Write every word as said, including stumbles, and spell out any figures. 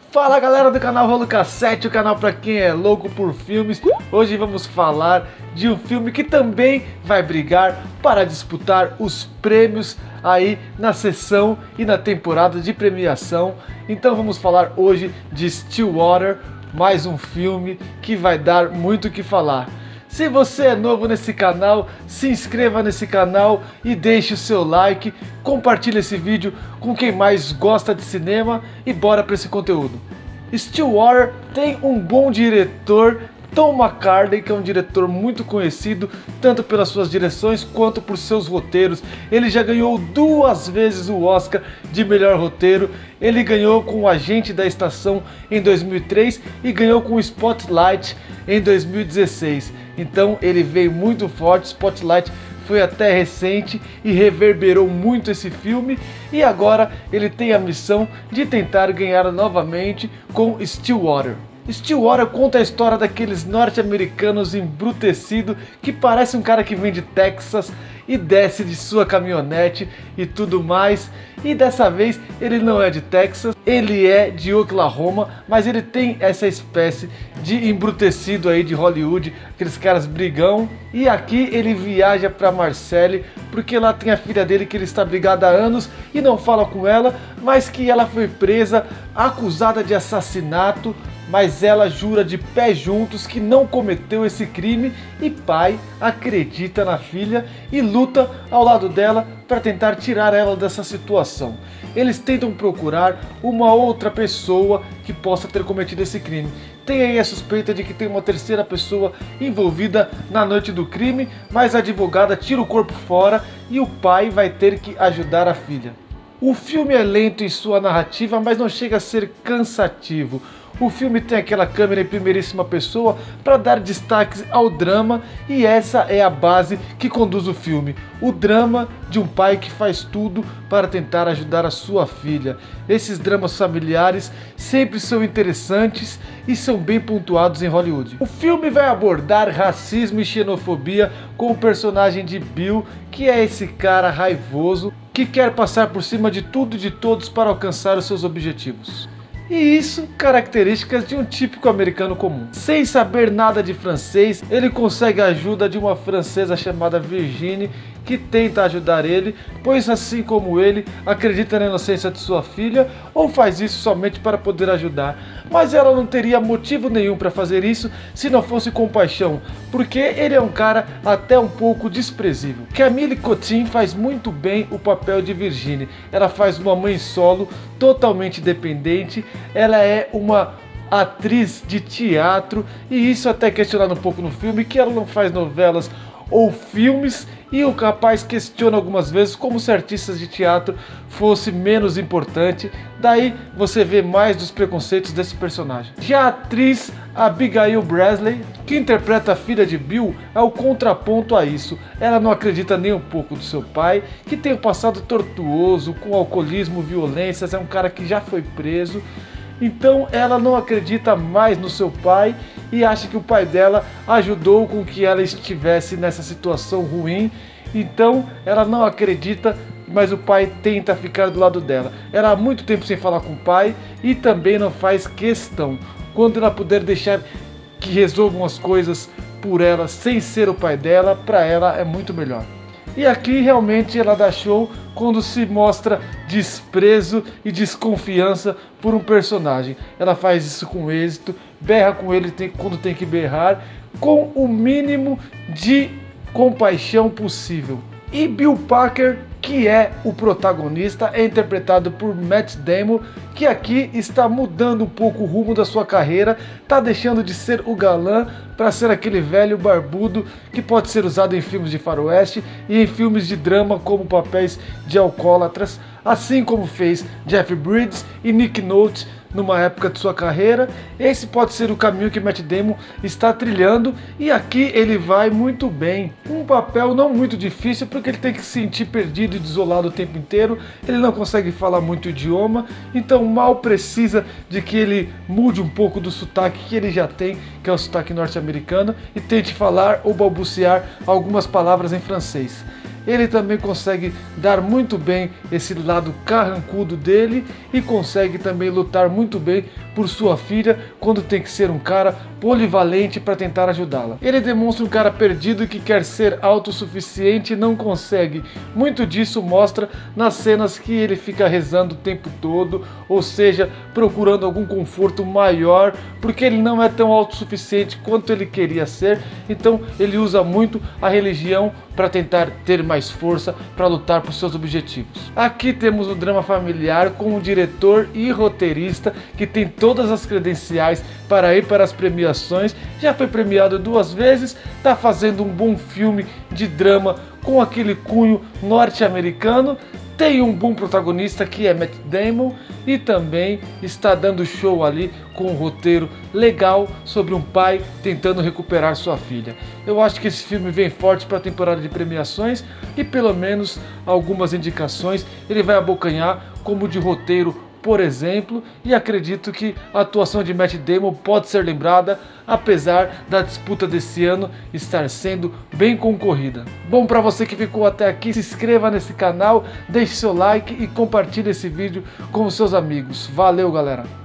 Fala galera do canal Rolo Cassete, o canal para quem é louco por filmes. Hoje vamos falar de um filme que também vai brigar para disputar os prêmios aí na sessão e na temporada de premiação. Então vamos falar hoje de Stillwater, mais um filme que vai dar muito o que falar. Se você é novo nesse canal, se inscreva nesse canal e deixe o seu like, compartilhe esse vídeo com quem mais gosta de cinema e bora para esse conteúdo. Stillwater tem um bom diretor, Tom McCarthy, que é um diretor muito conhecido tanto pelas suas direções quanto por seus roteiros. Ele já ganhou duas vezes o Oscar de melhor roteiro. Ele ganhou com O Agente da Estação em dois mil e três e ganhou com Spotlight em dois mil e dezesseis. Então ele veio muito forte. Spotlight foi até recente e reverberou muito esse filme, e agora ele tem a missão de tentar ganhar novamente com Stillwater. Stillwater conta a história daqueles norte-americanos embrutecidos que parece um cara que vem de Texas e desce de sua caminhonete e tudo mais. E dessa vez ele não é de Texas, ele é de Oklahoma, mas ele tem essa espécie de embrutecido aí de Hollywood, aqueles caras brigão. E aqui ele viaja para Marseille, porque lá tem a filha dele que ele está brigado há anos e não fala com ela, mas que ela foi presa, acusada de assassinato, mas ela jura de pé juntos que não cometeu esse crime, e pai acredita na filha e luta ao lado dela para tentar tirar ela dessa situação. Eles tentam procurar uma outra pessoa que possa ter cometido esse crime. Tem aí a suspeita de que tem uma terceira pessoa envolvida na noite do crime, mas a advogada tira o corpo fora e o pai vai ter que ajudar a filha. O filme é lento em sua narrativa, mas não chega a ser cansativo. O filme tem aquela câmera em primeiríssima pessoa para dar destaques ao drama, e essa é a base que conduz o filme. O drama de um pai que faz tudo para tentar ajudar a sua filha. Esses dramas familiares sempre são interessantes e são bem pontuados em Hollywood. O filme vai abordar racismo e xenofobia com o personagem de Bill, que é esse cara raivoso que quer passar por cima de tudo e de todos para alcançar os seus objetivos. E isso, características de um típico americano comum. Sem saber nada de francês, ele consegue a ajuda de uma francesa chamada Virginie, que tenta ajudar ele, pois assim como ele, acredita na inocência de sua filha, ou faz isso somente para poder ajudar. Mas ela não teria motivo nenhum para fazer isso se não fosse compaixão, porque ele é um cara até um pouco desprezível. Camille Cotin faz muito bem o papel de Virginie. Ela faz uma mãe solo, totalmente dependente. Ela é uma atriz de teatro, e isso até questionado um pouco no filme, que ela não faz novelas ou filmes, e o rapaz questiona algumas vezes como se artistas de teatro fosse menos importante. Daí você vê mais dos preconceitos desse personagem. Já a atriz Abigail Breslin, que interpreta a filha de Bill, é o contraponto a isso. Ela não acredita nem um pouco do seu pai, que tem um passado tortuoso, com alcoolismo, violências, é um cara que já foi preso. Então ela não acredita mais no seu pai e acha que o pai dela ajudou com que ela estivesse nessa situação ruim. Então ela não acredita, mas o pai tenta ficar do lado dela. Ela há muito tempo sem falar com o pai e também não faz questão. Quando ela puder deixar que resolvam as coisas por ela sem ser o pai dela, para ela é muito melhor. E aqui realmente ela dá show quando se mostra desprezo e desconfiança por um personagem. Ela faz isso com êxito, berra com ele quando tem que berrar, com o mínimo de compaixão possível. E Bill Packer, que é o protagonista, é interpretado por Matt Damon, que aqui está mudando um pouco o rumo da sua carreira, está deixando de ser o galã para ser aquele velho barbudo que pode ser usado em filmes de faroeste e em filmes de drama como papéis de alcoólatras, assim como fez Jeff Bridges e Nick Nolte numa época de sua carreira. Esse pode ser o caminho que Matt Damon está trilhando, e aqui ele vai muito bem. Um papel não muito difícil, porque ele tem que se sentir perdido e desolado o tempo inteiro. Ele não consegue falar muito idioma, então mal precisa de que ele mude um pouco do sotaque que ele já tem, que é o sotaque norte-americano, e tente falar ou balbuciar algumas palavras em francês. ele também consegue dar muito bem esse lado carrancudo dele e consegue também lutar muito bem por sua filha quando tem que ser um cara polivalente para tentar ajudá-la. Ele demonstra um cara perdido que quer ser autossuficiente e não consegue. Muito disso mostra nas cenas que ele fica rezando o tempo todo, ou seja, procurando algum conforto maior, porque ele não é tão autossuficiente quanto ele queria ser, então ele usa muito a religião para tentar ter mais força para lutar por seus objetivos. Aqui temos um drama familiar com um diretor e roteirista que tem todas as credenciais para ir para as premiações, já foi premiado duas vezes, está fazendo um bom filme de drama com aquele cunho norte-americano, tem um bom protagonista que é Matt Damon e também está dando show ali com um roteiro legal sobre um pai tentando recuperar sua filha. Eu acho que esse filme vem forte para a temporada de premiações e pelo menos algumas indicações ele vai abocanhar, como de roteiro, por exemplo, e acredito que a atuação de Matt Damon pode ser lembrada, apesar da disputa desse ano estar sendo bem concorrida. Bom, para você que ficou até aqui, se inscreva nesse canal, deixe seu like e compartilhe esse vídeo com os seus amigos. Valeu, galera!